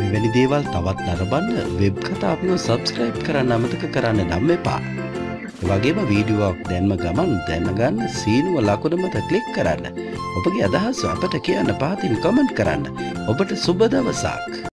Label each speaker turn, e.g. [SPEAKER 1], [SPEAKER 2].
[SPEAKER 1] මෙවැනි දේවල් තවත් නරඹන්න වෙබ් කතා අපිව සබ්ස්ක්‍රයිබ් කරන්න අමතක කරන්න නම් එපා. ඒ වගේම වීඩියෝවක් දැන්ම ගමන් දැනගන්න සීනුව ලකුණ මත ක්ලික් කරන්න. ඔබගේ අදහස් අපට කියන්න පහතින් කමෙන්ට් කරන්න. ඔබට සුබ දවසක්.